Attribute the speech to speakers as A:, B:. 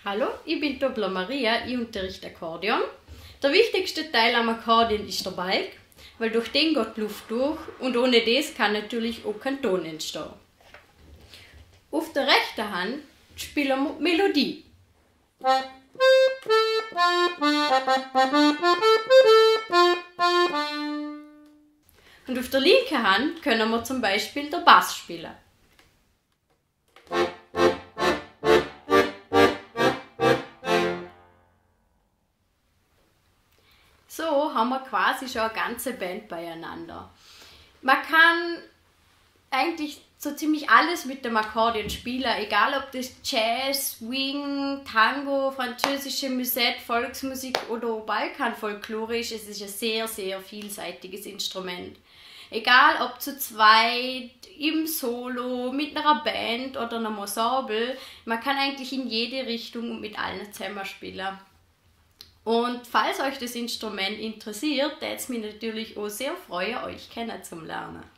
A: Hallo, ich bin Dobler Maria, ich unterrichte Akkordeon. Der wichtigste Teil am Akkordeon ist der Balg, weil durch den geht die Luft durch und ohne das kann natürlich auch kein Ton entstehen. Auf der rechten Hand spielen wir Melodie. Und auf der linken Hand können wir zum Beispiel den Bass spielen. So haben wir quasi schon eine ganze Band beieinander. Man kann eigentlich so ziemlich alles mit dem Akkordeon spielen, egal ob das Jazz, Swing, Tango, französische Musette, Volksmusik oder Balkanfolklore ist. Es ist ein sehr, sehr vielseitiges Instrument. Egal ob zu zweit, im Solo, mit einer Band oder einem Ensemble, man kann eigentlich in jede Richtung und mit allen zusammen spielen. Und falls euch das Instrument interessiert, würde es mich natürlich auch sehr freuen, euch kennenzulernen.